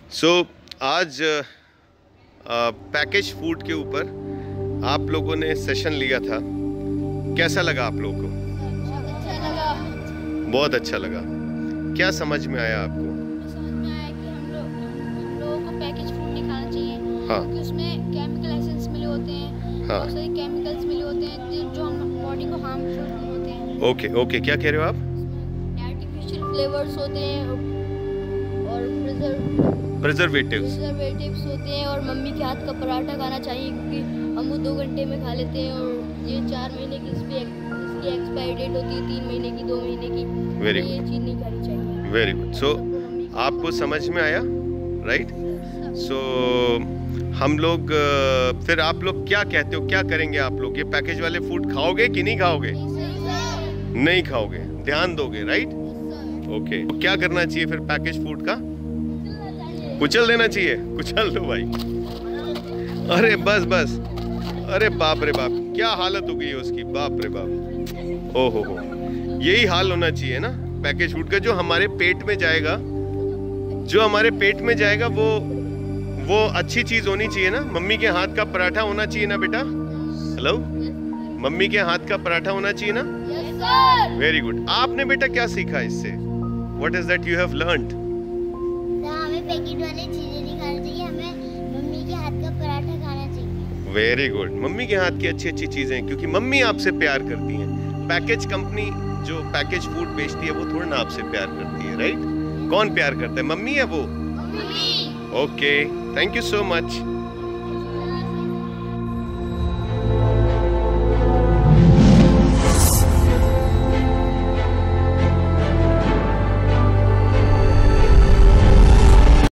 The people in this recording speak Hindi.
आज पैकेज फूड के ऊपर आप लोगों ने सेशन लिया था, कैसा लगा आप लोगों को? अच्छा लगा। बहुत अच्छा लगा। क्या समझ में आया आपको? समझ में आया कि हम लोगों को पैकेज फूड नहीं खाना चाहिए। हाँ। क्योंकि उसमें केमिकल एसेंस मिले होते हैं। हाँ। बहुत सारे केमिकल्स मिले होते हैं जो हम बॉडी को हार्मफुल होते हैं। ओके ओके, क्या कह रहे हो आप? आर्टिफिशियल फ्लेवर्स होते हैं और प्रिजर्वेटिव्स प्रिजर्वेटिव्स होते हैं। और मम्मी के हाथ का पराठा खाना चाहिए क्योंकि हम वो 2 घंटे में खा लेते हैं। और ये 4 महीने की इसकी एक्सपायरी डेट होती है, 3 महीने की, 2 महीने की। Very ये चीज़ नहीं खानी चाहिए। Very good. सो आपको समझ में आया, राइट? सो हम लोग फिर आप लोग क्या कहते हो, क्या करेंगे आप लोग? ये पैकेज वाले फूड खाओगे कि नहीं खाओगे? नहीं खाओगे, ध्यान दोगे, राइट? ओके। तो क्या करना चाहिए फिर पैकेज फूड का? कुचल देना चाहिए। कुचल दो भाई। अरे बस बस, अरे बाप रे बाप, क्या हालत हो गई है उसकी, बाप रे बाप। ओहो हो, यही हाल होना चाहिए ना पैकेज फूड का। जो हमारे पेट में जाएगा, जो हमारे पेट में जाएगा वो अच्छी चीज होनी चाहिए ना। मम्मी के हाथ का पराठा होना चाहिए ना बेटा? हेलो, मम्मी के हाथ का पराठा होना चाहिए ना? Yes sir. Very good. आपने बेटा क्या सीखा इससे? What is that you have learned? हमें पैकेट वाली चीजें नहीं खानी चाहिए, हमें मम्मी के हाथ का पराठा खाना चाहिए। Very good. मम्मी के हाथ की अच्छी अच्छी चीजें, क्योंकि मम्मी आपसे प्यार करती हैं। पैकेज कंपनी जो पैकेज फूड बेचती है वो थोड़ा ना आपसे प्यार करती है, राइट? कौन प्यार करता है, मम्मी या वो? Mummy. Okay, thank you so much.